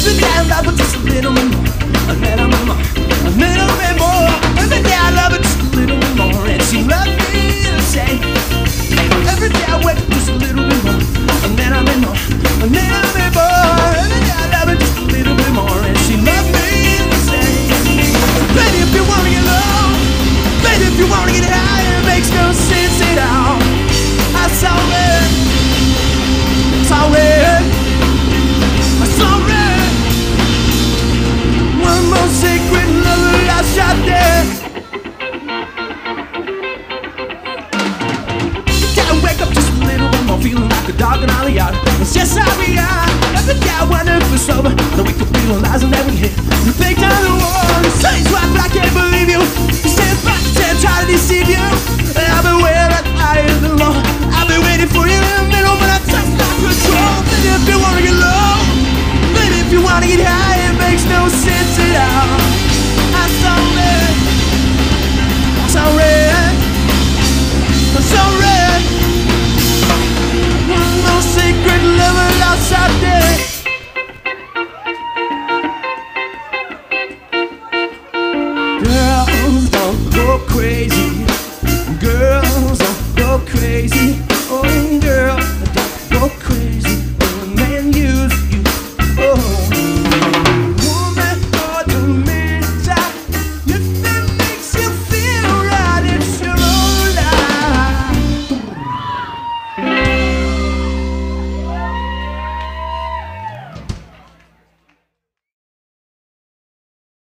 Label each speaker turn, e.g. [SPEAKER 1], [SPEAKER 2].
[SPEAKER 1] Every day I love her just a little bit more, a little bit more, a little bit more. Every day I love her just a little bit more, and she loves me the same. Every day I wake up just a little bit more, a little bit more, a little bit more. Every day I love her just a little bit more, and she loves me the same. Baby, if you wanna get low, baby, if you wanna get high, it makes no sense at all. I saw it, saw it, I saw it. One more secret lover lost out there. I wake up just a little bit more, feeling like a dog in all the yard. It's just how we are. Every day I wonder if we're sober, the week of realizing that we hit the big time of the war. You say it's right, but I can't believe you. You stand back and try to deceive you. And I've been waiting at the high of the law. I've been waiting for you in the middle, but I just not control. Baby, if you wanna get low, baby, if you wanna get high, it makes no sense at all. I saw red, I saw red, I saw red. One more secret lover lost out there. Girls don't go crazy. Girls don't go crazy.